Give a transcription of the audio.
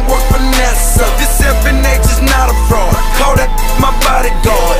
work finesse. This every nature's not a fraud. Call that my bodyguard.